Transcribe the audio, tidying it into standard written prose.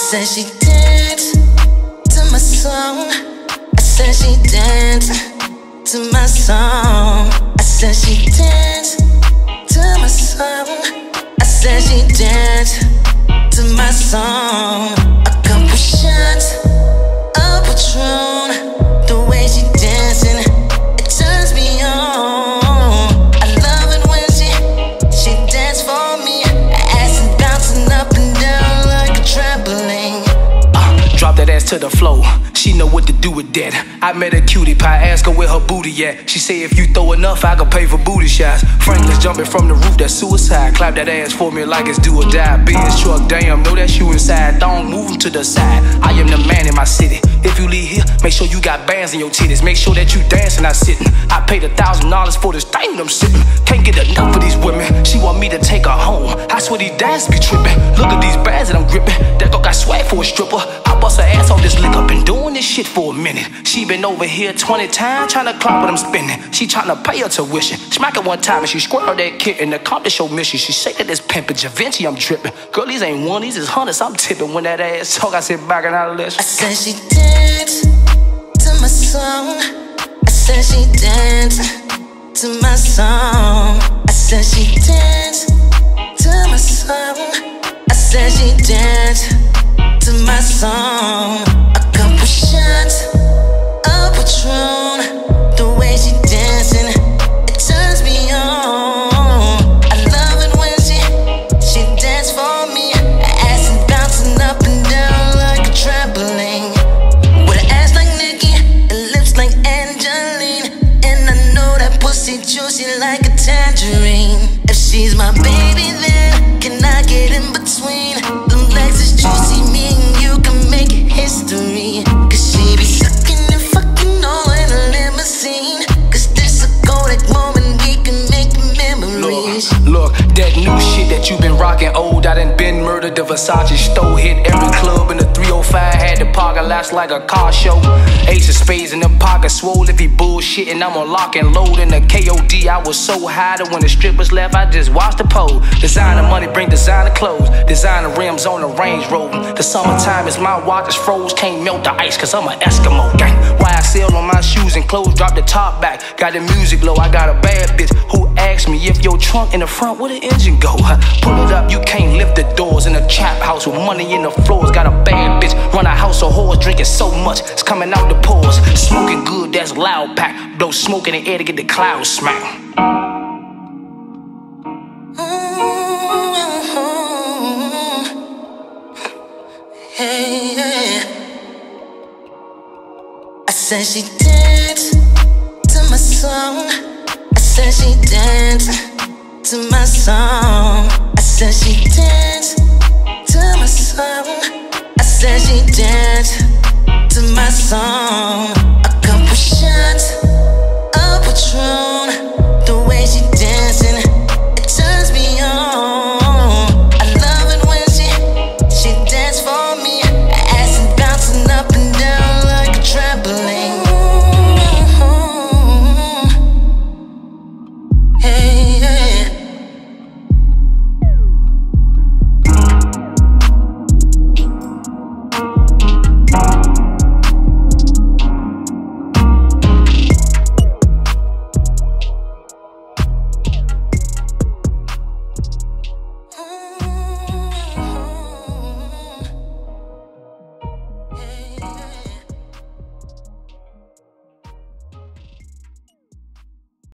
said she danced to my song. I said she danced to my song. I said she danced to my song. I said she danced to my song. A couple shots of Patron. The way she dancing, it turns me on. I love it when she dance for me. Ass and bouncing up and down like a trampoline. Drop that ass to the floor. She know what to do with that. I met a cutie pie, ask her where her booty at. She say if you throw enough, I can pay for booty shots. Franklin's jumping from the roof, that's suicide. Clap that ass for me like it's do or die. Benz truck, damn, know that you inside. Don't move him to the side. I am the man in my city. If you leave here, make sure you got bands in your titties. Make sure that you dancing, not sitting. I paid $1,000 for this thing I'm sipping. Can't get enough of these women. She want me to take her home. I swear these dancers be tripping. Look at these bags that I'm gripping. That girl got swag for a stripper. I bust her ass off this lick up and doing this shit for a minute. She been over here 20 times trying to clock what I'm spending. She trying to pay her tuition. Smack it one time and she squirrel that kitten. Accomplish your mission. She say that this pimpin' Da Vinci, I'm dripping. Girl, these ain't one, these is hundreds. I'm tipping when that ass talk. I sit back and I listen. I said she danced to my song. I said she danced to my song. I said she danced to my song. I said she danced to my song. A couple shots of Patron. The way she dancing, it turns me on. I love it when she dance for me. Ass and bouncing up and down like a trampoline. With an ass like Nicki and lips like Angeline. And I know that pussy juicy like a tangerine. If she's my baby, then can I get in between? Them legs is juicy, me and you can make it history. Cause she be sucking and fucking all in a limousine. Cause this a Kodak moment, we can make memories. Look, that new shit that you been rocking old. I done been murdered, the Versace stole. Hit every club in the 305. Had the parking lots like a car show. Ace of spades in the pocket, swole if he bullshitting. I'm on lock and load in the KOD. I was so high that when the strippers left, I just watched the pole. Designer money bring designer clothes. Designer rims on the Range Rover. The summertime is my watch is froze. Can't melt the ice cause I'm an Eskimo gang. YSL on my shoes and clothes. Drop the top back. Got the music low. I got a bad bitch who asked me if your trunk in the front, where the engine go? Pull it up, you can't lift the doors. In a trap house with money in the floors. Got a bad bitch, run a house of whores. Drinking so much, it's coming out the pores. Smoking good, that's loud pack. Blow smoke in the air to get the clouds smack. Hey, I said she danced to my song. I said she danced to my song. I said she danced to my song. I said she danced to my song. A couple shots of Patron.